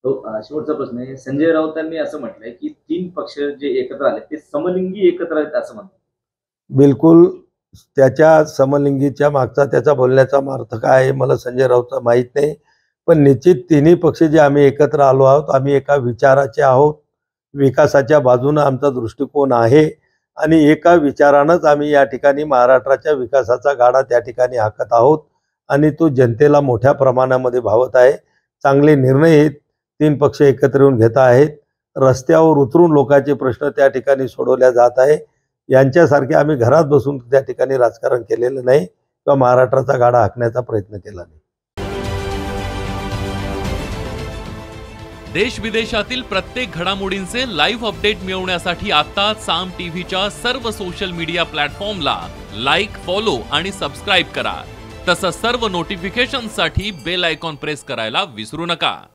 तो शेवटचा प्रश्न आहे. संजय राऊतांनी असं म्हटलंय, की 3 पक्ष जे एकत्र आले ते समलिंगी एकत्र आहेत असं म्हणतात. बिलकुल त्याच्या समलिंगीच्या मागचा त्याचा बोलण्याचा अर्थ काय आहे मला संजय राऊतचा माहीत नाही. पण निश्चित तिन्ही पक्ष जे आम्ही एकत्र आलो आहोत, आम्ही एका विचाराचे आहोत. विकासाच्या बाजूनं आमचा दृष्टिकोन आहे आणि एका विचारानंच आम्ही या ठिकाणी महाराष्ट्राच्या विकासाचा गाडा त्या ठिकाणी हाकत आहोत आणि तो जनतेला मोठ्या प्रमाणामध्ये भावत आहे. चांगले निर्णय हे 3 पक्ष एकत्र येऊन घेत आहेत. रस्त्यावर उतरून लोकांचे प्रश्न त्या ठिकाणी सोडवल्या जात आहे. यांच्यासारखे आम्ही घरात बसून त्या ठिकाणी राजकारण केलेलं नाही किंवा महाराष्ट्राचा गाडा हाकण्याचा प्रयत्न केला नाही. देश विदेशातील प्रत्येक घडामोडींचे लाईव्ह अपडेट मिळवण्यासाठी आता साम टीव्हीच्या सर्व सोशल मीडिया प्लॅटफॉर्मला लाईक, फॉलो आणि सबस्क्राईब करा. तसंच सर्व नोटिफिकेशनसाठी बेल आयकॉन प्रेस करायला विसरू नका.